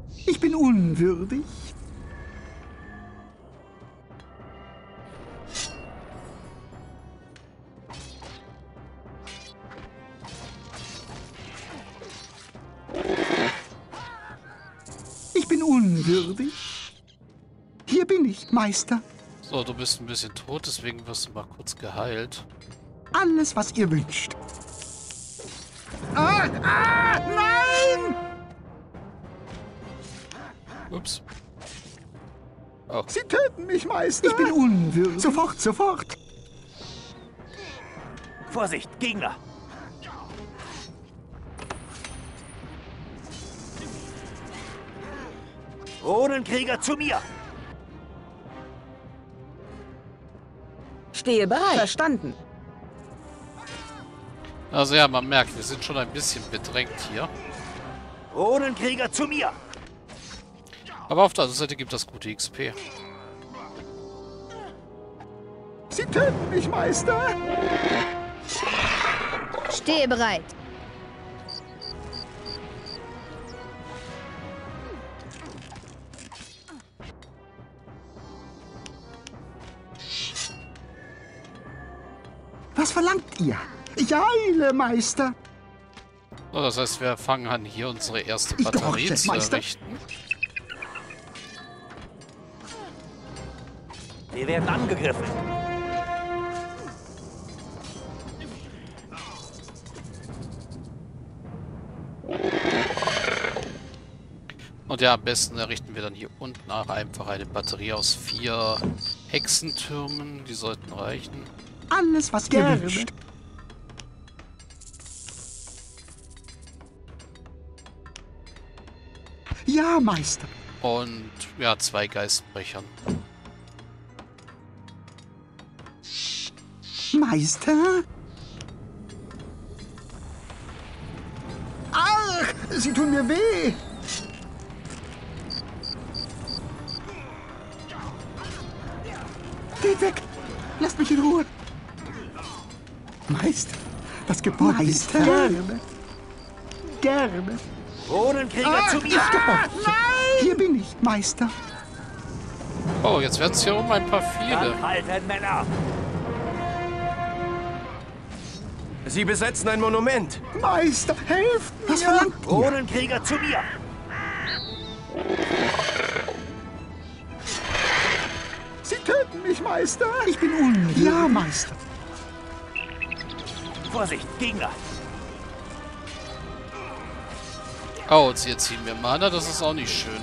Ich bin unwürdig. Ich bin unwürdig. Hier bin ich, Meister. So, du bist ein bisschen tot, deswegen wirst du mal kurz geheilt. Alles, was ihr wünscht. Nein! Ups. Oh. Sie töten mich, Meister. Ich bin unwürdig. Sofort, sofort. Vorsicht, Gegner! Runenkrieger zu mir! Stehe bereit. Verstanden. Also ja, man merkt, wir sind schon ein bisschen bedrängt hier. Runenkrieger zu mir! Aber auf der anderen Seite gibt das gute XP. Sie töten mich, Meister. Stehe bereit. Was verlangt ihr? Ich eile, Meister. So, das heißt, wir fangen an, hier unsere erste Ich Batterie gehorche, zu Meister. errichten. Wir werden angegriffen. Und ja, am besten errichten wir dann hier unten auch einfach eine Batterie aus 4 Hexentürmen. Die sollten reichen. Alles, was ihr wünscht. Ja, Meister. Und ja, 2 Geistbrechern. Meister? Ach, sie tun mir weh. Geht weg. Lasst mich in Ruhe. Meister, das Gebäude ist gerne. Gerne. Runenkrieger zu mir! Ich gehorche. Hier bin ich, Meister. Oh, jetzt werden es hier um ein paar viele. Dann halten, Männer! Sie besetzen ein Monument. Meister, helft mir. Was verlangt ihr? Runenkrieger zu mir! Sie töten mich, Meister. Ich bin unwürdig. Ja, Meister. Vorsicht, Gegner! Oh, und sie ziehen wir Mana, das ist auch nicht schön.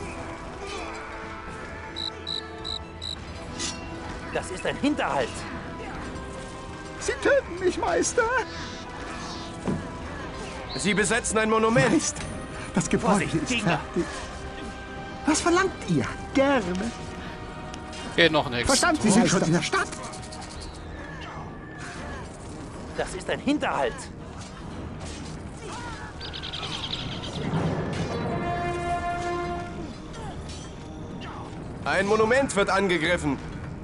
Das ist ein Hinterhalt! Sie töten mich, Meister. Sie besetzen ein Monument. Meister, das Gebäude Vorsicht, ist Gegner. fertig. Was verlangt ihr? Gerne. Okay, noch ein Verstanden, Sie Hexenturm. sind schon in der Stadt. Das ist ein Hinterhalt! Ein Monument wird angegriffen.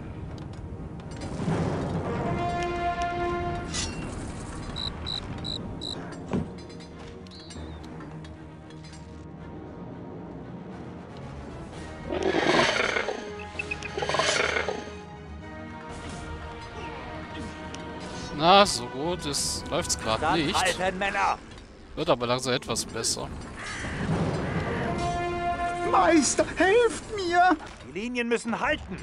Na, so gut läuft's gerade Dann nicht. halten, Männer! Wird aber langsam etwas besser. Meister, helft mir. Die Linien müssen halten!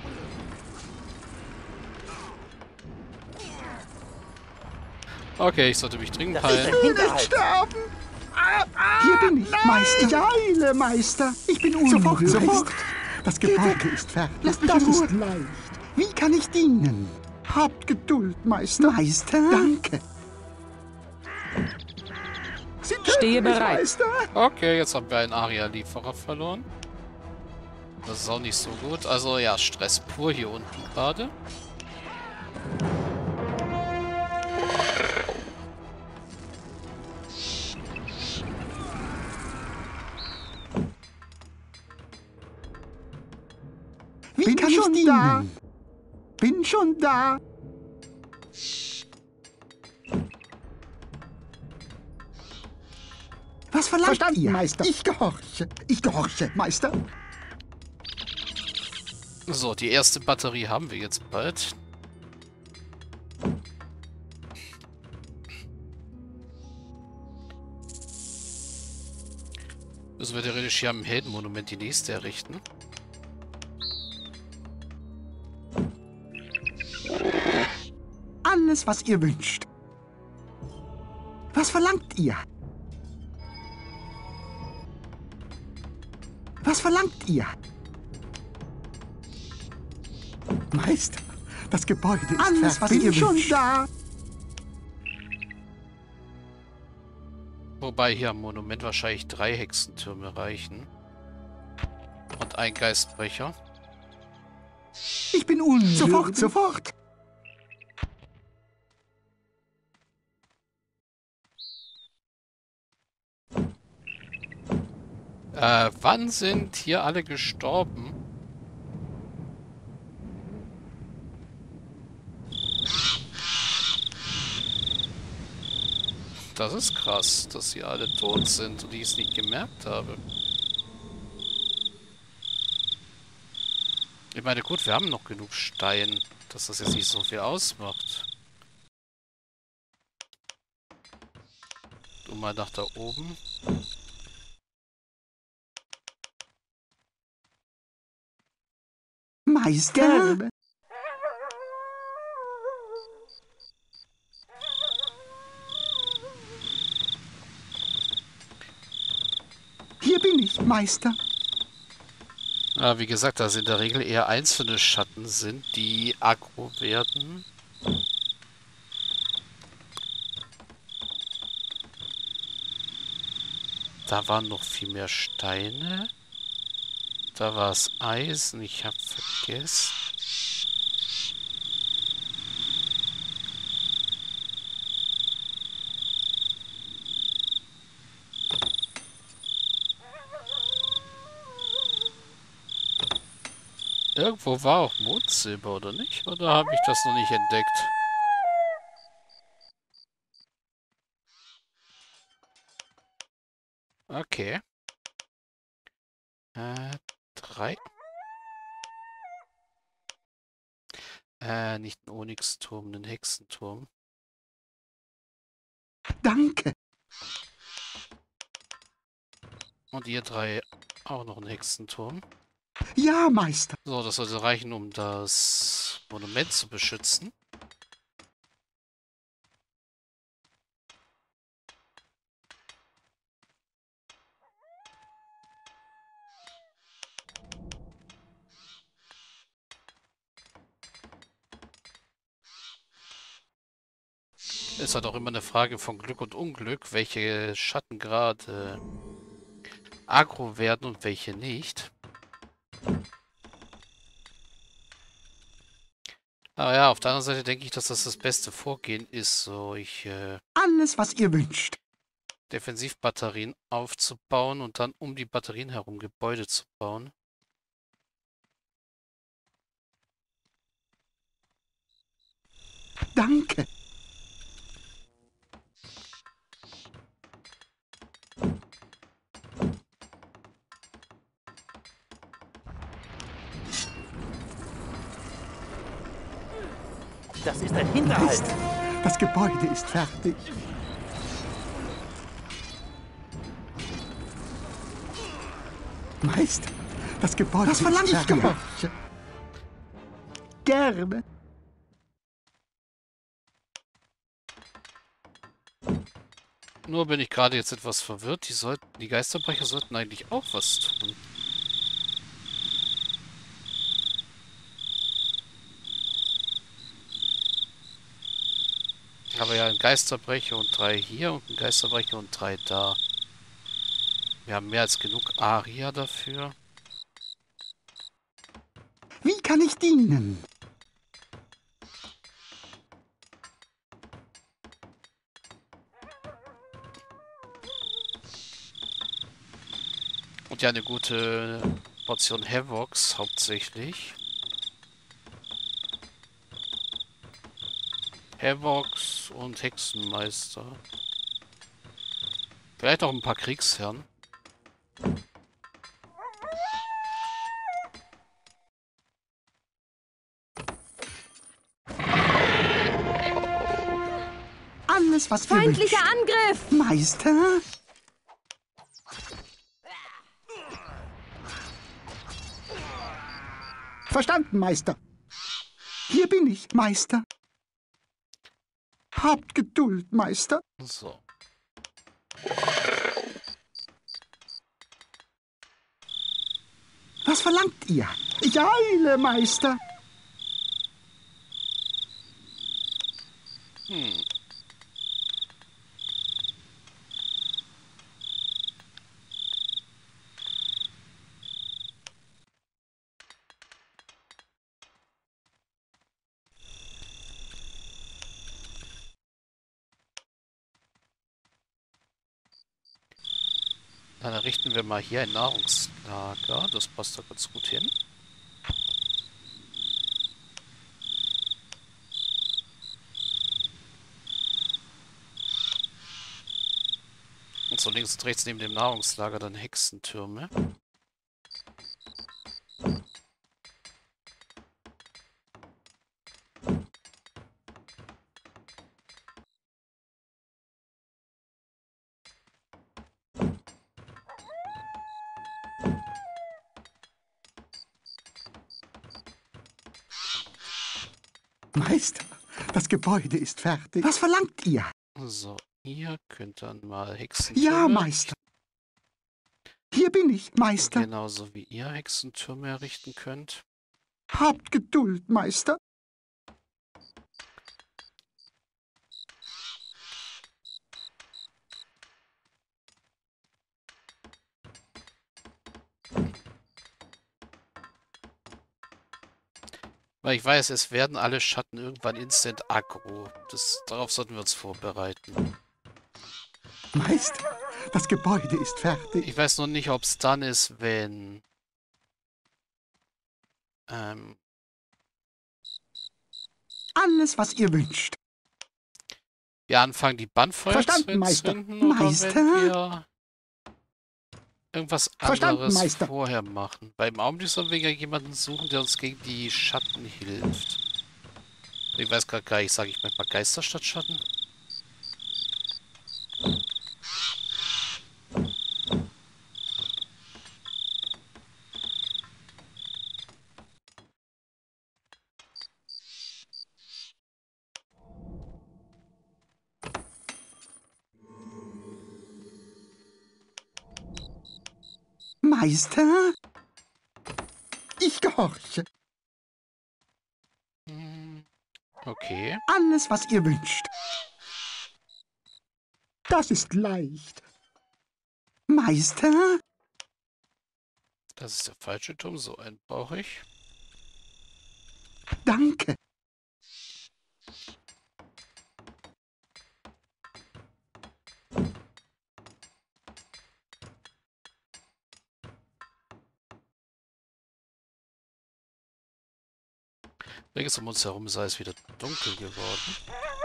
Okay, ich sollte mich dringend Das ist heilen. ein Ich will nicht Hinterhalt! sterben. Hier bin ich, Meister. Ich eile, Meister. Ich bin unwürdig. Sofort. Das Gebäude ist fertig. Lasst mich in Ruhe. Leicht. Wie kann ich dienen? Habt Geduld, Meister. Meister? Danke. Sie töten Stehe mich, bereit. Meister. Okay, jetzt haben wir einen Aria-Lieferer verloren. Das ist auch nicht so gut. Also ja, Stress pur hier unten gerade. Wie kann ich dienen? Bin schon da. Was verlangt Verstanden, ihr? Meister. Ich gehorche. Ich gehorche, Meister. So, die erste Batterie haben wir jetzt bald. Müssen wir theoretisch hier am Heldenmonument die nächste errichten. Alles, was ihr wünscht. Was verlangt ihr? Was verlangt ihr? Meister, das Gebäude ist alles, was ihr schon wünscht. Da. Wobei hier am Monument wahrscheinlich 3 Hexentürme reichen. Und ein Geistbrecher. Ich bin unwürdig. Sofort, sofort. Wann sind hier alle gestorben? Das ist krass, dass sie alle tot sind und ich es nicht gemerkt habe. Ich meine, gut, wir haben noch genug Stein, dass das jetzt nicht so viel ausmacht. Du mal nach da oben. Meister? Hier bin ich, Meister. Ja, wie gesagt, dass in der Regel eher einzelne Schatten sind, die aggro werden. Da waren noch viel mehr Steine. Da war es Eisen, ich habe vergessen. Irgendwo war auch Mondsilber, oder nicht? Oder habe ich das noch nicht entdeckt? Okay. 3. Nicht ein Onyxturm, ein Hexenturm. Danke. Und ihr 3 auch noch ein Hexenturm. Ja, Meister. So, das sollte reichen, um das Monument zu beschützen. Ist halt auch immer eine Frage von Glück und Unglück, welche Schatten gerade aggro werden und welche nicht. Aber ja, auf der anderen Seite denke ich, dass das beste Vorgehen ist, so Alles, was ihr wünscht. Defensivbatterien aufzubauen und dann um die Batterien herum Gebäude zu bauen. Danke. Das ist ein Hinterhalt. Meister, das Gebäude ist fertig. Meister, das Gebäude ist fertig. Das verlange ich. Gerne. Nur bin ich gerade jetzt etwas verwirrt. Die Geisterbrecher sollten eigentlich auch was tun. Aber ja, ein Geisterbrecher und 3 hier und ein Geisterbrecher und 3 da. Wir haben mehr als genug Aria dafür. Wie kann ich dienen? Und ja, eine gute Portion Havocs hauptsächlich. Havocs und Hexenmeister. Vielleicht auch ein paar Kriegsherren. Alles, was ihr Feindlicher wünscht. Angriff! Meister? Verstanden, Meister. Hier bin ich, Meister. Habt Geduld, Meister. So. Was verlangt ihr? Ich eile, Meister. Dann errichten wir mal hier ein Nahrungslager. Das passt da ganz gut hin. Und so links und rechts neben dem Nahrungslager dann Hexentürme. Meister, das Gebäude ist fertig. Was verlangt ihr? So, ihr könnt dann mal Hexentürme. Ja, Meister. Hier bin ich, Meister. Genauso wie ihr Hexentürme errichten könnt. Habt Geduld, Meister. Weil ich weiß, es werden alle Schatten irgendwann instant aggro. Darauf sollten wir uns vorbereiten. Meister, das Gebäude ist fertig. Ich weiß noch nicht, ob es dann ist, wenn... Alles, was ihr wünscht. wir anfangen, die Bandfeuer Verstanden, zu Meister. entzünden, oder Meister? wenn wir irgendwas Verstanden, anderes Meister. vorher machen. Beim Augenblick sollen wir ja jemanden suchen, der uns gegen die Schatten hilft. Ich weiß gerade gar nicht, sage ich manchmal Geister statt Schatten? Meister? Ich gehorche. Okay. Alles, was ihr wünscht. Das ist leicht. Meister? Das ist der falsche Turm, so einen brauche ich. Danke. Rings um uns herum sei es wieder dunkel geworden.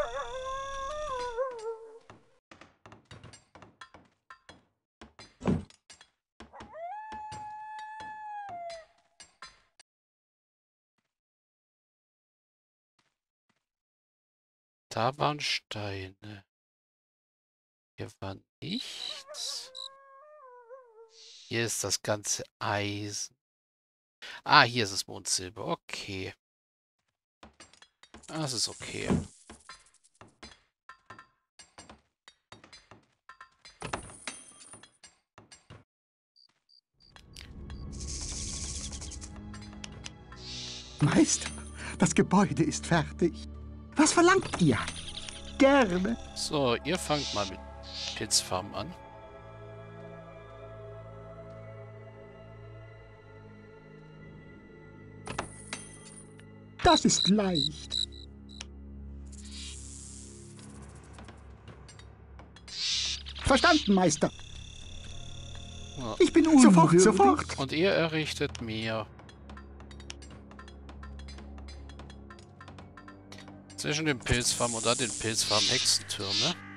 Da waren Steine. Hier war nichts. Hier ist das ganze Eisen. Ah, hier ist das Mondsilber. Okay. Das ist okay. Meister, das Gebäude ist fertig. Was verlangt ihr? Gerne. So, ihr fangt mal mit Pilzfarmen an. Das ist leicht. Verstanden, Meister. Ja. Ich bin unwürdig. Sofort. Und ihr errichtet mir zwischen den Pilzfarmen und dann den Pilzfarmen Hexentürme.